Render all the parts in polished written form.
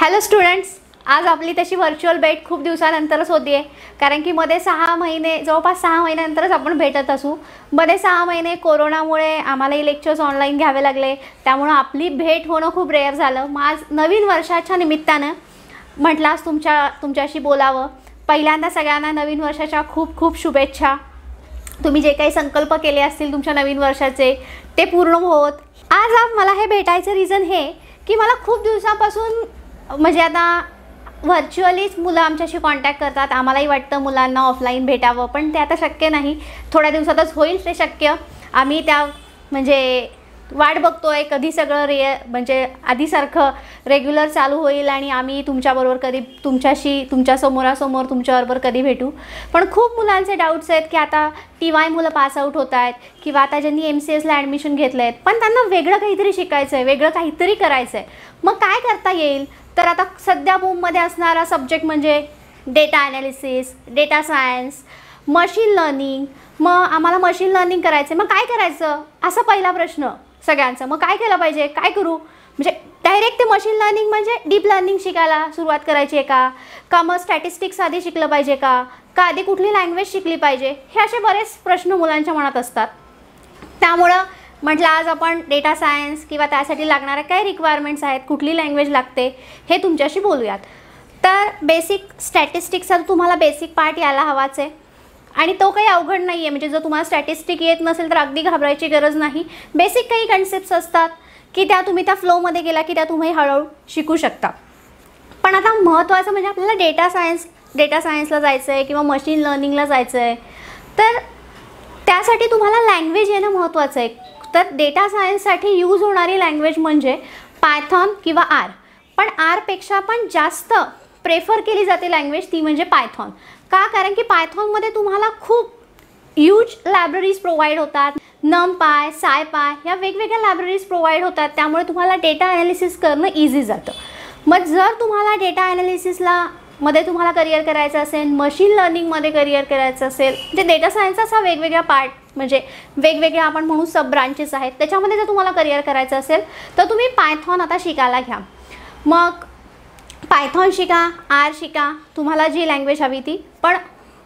Hello students, आज आपली तशी व्हर्च्युअल भेट खूप दिवसानंतरच होती आहे. कारण की मध्ये 6 महिने जवळपास 6 महिन्यानंतरच आपण भेटत असू. मध्ये 6 महिने कोरोनामुळे आम्हालाही लेक्चर्स ऑनलाईन घ्यावे लागले, त्यामुळे आपली भेट होणं खूप रेअर झालं. मग आज नवीन वर्षाच्या निमित्तानं म्हटलं आज तुमच्याशी बोलावं. पहिल्यांदा सगळ्यांना नवीन वर्षाच्या खूप खूप शुभेच्छा. तुम्ही जे काही संकल्प केले असतील तुमच्या नवीन वर्षाचे ते पूर्ण होत. आज मला हे भेटायचं रिझन हे की मला खूप दिवसापासून म्हणजे आता व्हर्च्युअलीच मुलं आमच्याशी कॉन्टॅक्ट करतात. आम्हालाही वाटतं मुलांना ऑफलाईन भेटावं, पण ते आता शक्य नाही. थोड्या दिवसातच होईल ते शक्य. आम्ही त्या म्हणजे वाट बघतोय कधी सगळं म्हणजे आधीसारखं रेग्युलर चालू होईल आणि आम्ही तुमच्याबरोबर कधी तुमच्या समोरासमोर तुमच्याबरोबर कधी भेटू. पण खूप मुलांचे डाऊट्स आहेत की आता TY मुलं पास आऊट होत आहेत किंवा आता ज्यांनी MCSला ॲडमिशन घेतलं आहे पण त्यांना वेगळं काहीतरी शिकायचं आहे, वेगळं काहीतरी करायचं आहे. मग काय करता येईल? तर आता सध्या बूममध्ये असणारा सब्जेक्ट म्हणजे data analysis, data science, machine learning. मग आम्हाला मशीन लर्निंग करायचं आहे, मग काय करायचं असा पहिला प्रश्न सगळ्यांचा. मग काय केलं पाहिजे, काय करू? म्हणजे डायरेक्ट ते मशीन लर्निंग म्हणजे डीप लर्निंग शिकायला सुरुवात करायची आहे का मग स्टॅटिस्टिक्स आधी शिकलं पाहिजे का आधी कुठली लँग्वेज शिकली पाहिजे? हे असे बरेच प्रश्न मुलांच्या मनात असतात. त्यामुळं म्हटलं आज आपण डेटा सायन्स किंवा त्यासाठी लागणाऱ्या काय रिक्वायरमेंट्स आहेत, कुठली लँग्वेज लागते हे तुमच्याशी बोलूयात. तर बेसिक स्टॅटिस्टिक्सचा तुम्हाला बेसिक पार्ट यायला हवाच आहे आणि तो काही अवघड नाही आहे. म्हणजे जर तुम्हाला स्टॅटिस्टिक येत नसेल तर अगदी घाबरायची गरज नाही. बेसिक काही कन्सेप्ट्स असतात की त्या तुम्ही त्या फ्लोमध्ये गेला की त्या तुम्ही हळूहळू शिकू शकता. पण आता महत्त्वाचं म्हणजे आपल्याला डेटा सायन्सला जायचं आहे किंवा मशीन लर्निंगला जायचं आहे तर त्यासाठी तुम्हाला लँग्वेज येणं महत्त्वाचं आहे. तर डेटा सायन्ससाठी यूज होणारी लँग्वेज म्हणजे पायथॉन किंवा आर. पण आरपेक्षा पण जास्त प्रेफर केली जाते लँग्वेज ती म्हणजे पायथॉन. का? कारण की पायथॉनमध्ये तुम्हाला खूप ह्यूज लायब्ररीज प्रोव्हाइड होतात. NumPy, SciPy या वेगवेगळ्या लायब्ररीज प्रोव्हाइड होतात. त्यामुळे तुम्हाला डेटा ॲनालिसिस करणं इझी जातं. मग जर तुम्हाला डेटा ॲनालिसिसला मध्ये तुम्हाला करिअर करायचं असेल, मशीन लर्निंगमध्ये करिअर करायचं असेल, म्हणजे डेटा सायन्सचा असा वेगवेगळ्या पार्ट म्हणजे वेगवेगळ्या आपण म्हणू सब ब्रांचेस आहेत, त्याच्यामध्ये जर तुम्हाला करिअर करायचं असेल तर तुम्ही पायथॉन आता शिकायला घ्या. मग पायथॉन शिका, आर शिका, तुम्हाला जी लँग्वेज हवी ती, पण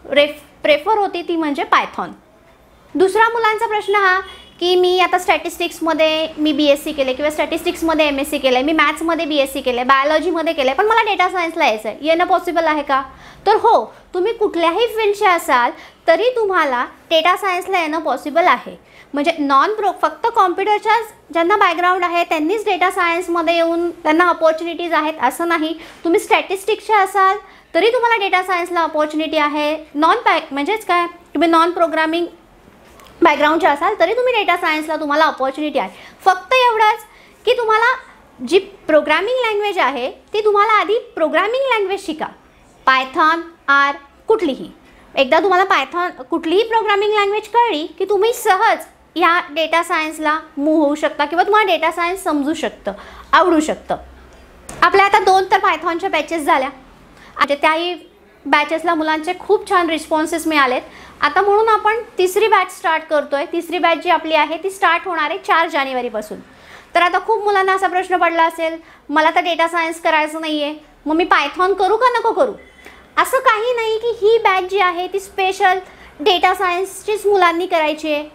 प्रेफर होती ती म्हणजे पायथॉन. दुसरा मुलांचा प्रश्न हा की मी आता स्टॅटिस्टिक्समध्ये मी BSc केले किंवा स्टॅटिस्टिक्समध्ये MSc केलं आहे, मी मॅथ्समध्ये BSc केलं आहे, बायोलॉजीमध्ये केलं आहे, पण मला डेटा सायन्सला यायचं आहे, येणं पॉसिबल आहे का? तर हो, तुम्ही कुठल्याही फील्डचे असाल तरी तुम्हाला डेटा सायन्सला येणं पॉसिबल आहे. म्हणजे फक्त कॉम्प्युटरच्या ज्यांना बॅकग्राऊंड आहे त्यांनीच डेटा सायन्समध्ये येऊन त्यांना अपॉर्च्युनिटीज आहेत असं नाही. तुम्ही स्टॅटिस्टिक्सचे असाल तरी तुम्हाला डेटा सायन्सला अपॉर्च्युनिटी आहे. म्हणजेच काय, तुम्ही नॉन प्रोग्रामिंग बॅकग्राऊंडचे असाल तरी तुम्ही डेटा सायन्सला तुम्हाला अपॉर्च्युनिटी आहे. फक्त एवढंच की तुम्हाला जी प्रोग्रामिंग लँग्वेज आहे ती तुम्हाला आधी प्रोग्रामिंग लँग्वेज शिका. पायथॉन, आर, कुठलीही. एकदा तुम्हाला कुठलीही प्रोग्रामिंग लँग्वेज कळली की तुम्ही सहज ह्या डेटा सायन्सला मूव्ह होऊ शकता किंवा तुम्हाला डेटा सायन्स समजू शकतं, आवडू शकतं. आपल्या आता 2 तर पायथॉनच्या बॅचेस झाल्या. म्हणजे त्याही बॅचेसला मुलांचे खूप छान रिस्पॉन्सेस मिळालेत. आता म्हणून आपण तिसरी बॅच स्टार्ट करतोय. तिसरी बॅच जी आपली आहे ती स्टार्ट होणार आहे 4 जानेवारीपासून. तर आता खूप मुलांना असा प्रश्न पडला असेल, मला तर डेटा सायन्स करायचं नाही आहे, मग मी पायथॉन करू का नको करू? असं काही नाही की ही बॅच जी आहे ती स्पेशल डेटा सायन्सचीच मुलांनी करायची आहे.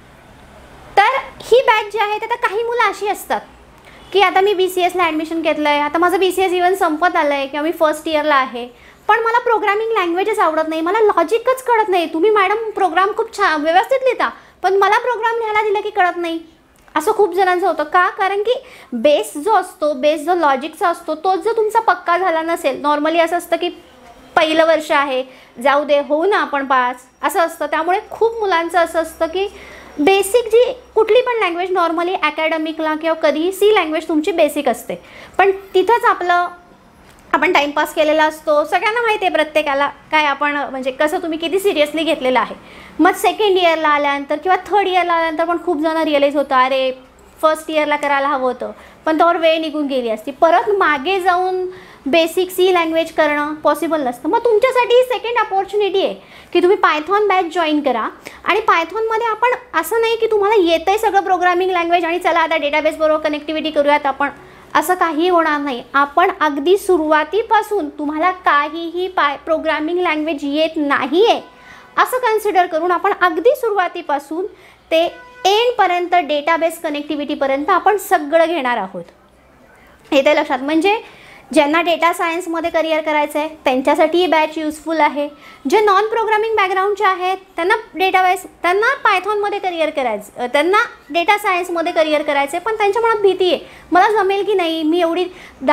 तर ही बॅच जी आहे तर काही मुलं अशी असतात की आता मी BCSला ॲडमिशन घेतलं आहे, आता माझं BCS इव्हन संपत आलं आहे किंवा मी फर्स्ट इयरला आहे, पण मला प्रोग्रामिंग लँग्वेजेस आवडत नाही, मला लॉजिकच कळत नाही. तुम्ही मॅडम प्रोग्राम खूप छान व्यवस्थित लिहिता पण मला प्रोग्राम लिहायला दिलं की कळत नाही. असं खूप जणांचं होतं. का? कारण की बेस जो लॉजिकचा असतो तोच जर तुमचा पक्का झाला नसेल, नॉर्मली असं असतं की पहिलं वर्ष आहे, जाऊ दे, होऊ ना आपण पास, असं असतं. त्यामुळे खूप मुलांचं असं असतं की बेसिक जी कुठली पण लँग्वेज नॉर्मली अकॅडमिकला किंवा कधीही C लँग्वेज तुमची बेसिक असते, पण तिथंच आपण टाईमपास केलेला असतो. सगळ्यांना माहिती आहे प्रत्येकाला काय आपण म्हणजे कसं तुम्ही किती सिरियसली घेतलेलं आहे. मग सेकंड इयरला आल्यानंतर किंवा थर्ड इयरला आल्यानंतर पण खूप जण रिअलाईज होतं अरे फर्स्ट इयरला करायला हवं होतं पण त्यावर वेळ निघून गेली असती. परत मागे जाऊन बेसिक C लँग्वेज करणं पॉसिबल नसतं. मग तुमच्यासाठी ही सेकंड अपॉर्च्युनिटी आहे की तुम्ही पायथॉन बॅच जॉईन करा. आणि पायथॉनमध्ये आपण असं नाही की तुम्हाला येतं आहे सगळं प्रोग्रामिंग लँग्वेज आणि चला आता डेटाबेसबरोबर कनेक्टिव्हिटी करूयात आपण, असं काही होणार नाही. आपण अगदी सुरुवातीपासून तुम्हाला काहीही प्रोग्रामिंग लँग्वेज येत नाही आहे असं कन्सिडर करून आपण अगदी सुरुवातीपासून ते एंडपर्यंत डेटाबेस कनेक्टिव्हिटीपर्यंत आपण सगळं घेणार आहोत. हे ते लक्षात. म्हणजे ज्यांना डेटा सायन्समध्ये करिअर करायचं आहे त्यांच्यासाठी ही बॅच युजफुल आहे. जे नॉन प्रोग्रामिंग बॅकग्राऊंडचे आहेत त्यांना पायथॉनमध्ये करिअर करायचं, त्यांना डेटा सायन्समध्ये करिअर करायचं आहे, पण त्यांच्या मनात भीती आहे, मला जमेल की नाही, मी एवढी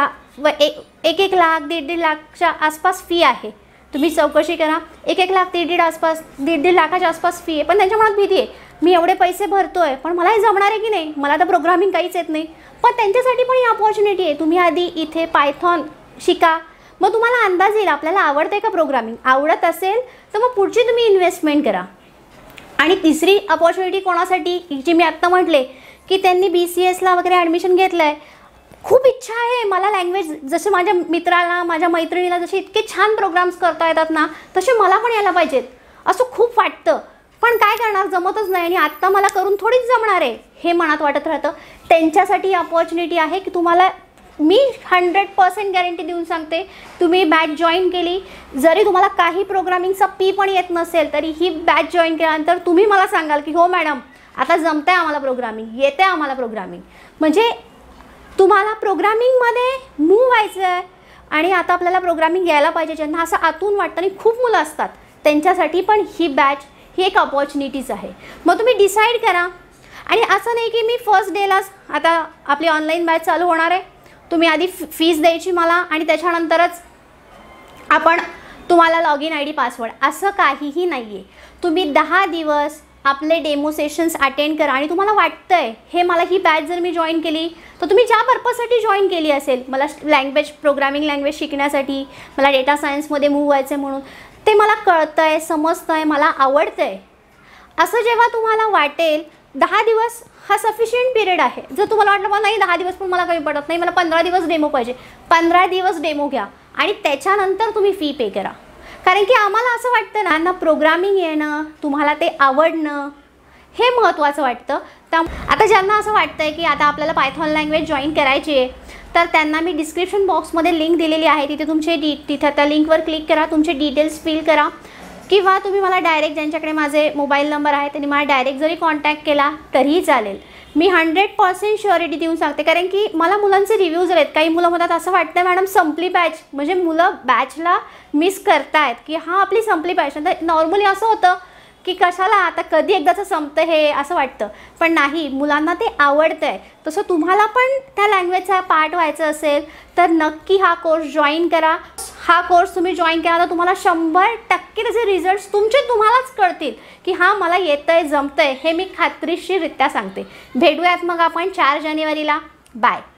1 लाख 1.5 लाखच्या आसपास फी आहे. तुम्ही चौकशी करा, 1 लाख 1.5 लाखाच्या आसपास फी आहे, पण त्यांच्या मनात भीती आहे, मी एवढे पैसे भरतोय पण मला हे जमणार आहे की नाही, मला तर प्रोग्रामिंग काहीच येत नाही. पण त्यांच्यासाठी पण ही अपॉर्च्युनिटी आहे. तुम्ही आधी इथे पायथॉन शिका, मग तुम्हाला अंदाज येईल आपल्याला आवडते का प्रोग्रामिंग. आवडत असेल तर मग पुढची तुम्ही इन्व्हेस्टमेंट करा. आणि तिसरी अपॉर्च्युनिटी कोणासाठी, जी मी आत्ता म्हटले की त्यांनी BCSला वगैरे ॲडमिशन घेतलं आहे, खूप इच्छा आहे मला लँग्वेज, जसे माझ्या मित्राला माझ्या मैत्रिणीला जसे इतके छान प्रोग्राम्स करता येतात ना तसे मला पण यायला पाहिजेत असं खूप वाटतं, पण काय करणार, जमतच नाही आणि आत्ता मला करून थोडीच जमणार आहे हे मनात वाटत राहतं. त्यांच्यासाठी अपॉर्च्युनिटी आहे की तुम्हाला मी 100% गॅरंटी देऊन सांगते, तुम्ही बॅच जॉईन केली, जरी तुम्हाला काही प्रोग्रामिंगचा पी पण येत नसेल तरी ही बॅच जॉईन केल्यानंतर तुम्ही मला सांगाल की हो मॅडम आता जमतं आहे आम्हाला प्रोग्रामिंग, येते आम्हाला प्रोग्रामिंग. म्हणजे तुम्हाला प्रोग्रामिंगमध्ये मूव्ह व्हायचं आहे आणि आता आपल्याला प्रोग्रामिंग यायला पाहिजे, ज्यांना असं आतून वाटतं आणि खूप मुलं असतात त्यांच्यासाठी पण ही बॅच ही एक अपॉर्च्युनिटीज आहे. मग तुम्ही डिसाईड करा. आणि असं नाही की मी फर्स्ट डेलाच आता आपली ऑनलाईन बॅच चालू होणार आहे, तुम्ही आधी फीस द्यायची मला आणि त्याच्यानंतरच आपण तुम्हाला लॉगिन ID पासवर्ड, असं काहीही नाही आहे. तुम्ही 10 दिवस आपले डेमो सेशन्स अटेंड करा आणि तुम्हाला वाटतं आहे हे मला ही बॅच जर मी जॉईन केली तर तुम्ही ज्या पर्पजसाठी जॉईन केली असेल, मला प्रोग्रामिंग लँग्वेज शिकण्यासाठी, मला डेटा सायन्समध्ये मूव्ह व्हायचं आहे म्हणून, ते मला कळतं आहे, समजतं आहे, मला आवडतं आहे, असं जेव्हा तुम्हाला वाटेल 10 दिवस हा सफिशियंट पिरियड आहे. जर तुम्हाला वाटलं पण नाही 10 दिवस पण मला काही पडत नाही, मला 15 दिवस डेमो पाहिजे, 15 दिवस डेमो घ्या आणि त्याच्यानंतर तुम्ही फी पे करा. कारण की आम्हाला असं वाटतं ना प्रोग्रामिंग येणं, तुम्हाला ते आवडणं हे महत्त्वाचं वाटतं. आता ज्यांना असं वाटतं आहे की आता आपल्याला पायथॉन लँग्वेज जॉईन करायची आहे तर त्यांना मी डिस्क्रिप्शन बॉक्समध्ये लिंक दिलेली आहे, तिथे तुमचे तिथे त्या लिंकवर क्लिक करा, तुमचे डिटेल्स फिल करा, किंवा तुम्ही मला डायरेक्ट, ज्यांच्याकडे माझे मोबाईल नंबर आहे त्यांनी मला डायरेक्ट जरी कॉन्टॅक्ट केला तरीही चालेल. मी 100% श्युरिटी देऊन सांगते, कारण की मला मुलांचे रिव्ह्यूज आहेत. काही मुलं म्हणतात असं वाटतं मॅडम संपली बॅच, म्हणजे मुलं बॅचला मिस करतायत की हां आपली संपली बॅच. तर नॉर्मली असं होतं की कशाला आता कधी एकदाचं संपतं हे असं वाटतं, पण नाही, मुलांना ते आवडतं आहे. तसं तुम्हाला पण त्या लँग्वेजचा पार्ट व्हायचं असेल तर नक्की हा कोर्स जॉईन करा. हा कोर्स तुम्ही जॉईन केला तर तुम्हाला 100% त्याचे रिझल्ट्स तुम्हालाच कळतील की हां मला येतं आहे, जमतं आहे, हे मी खात्रीशीररित्या सांगते. भेटूयात मग आपण 4 जानेवारीला. बाय.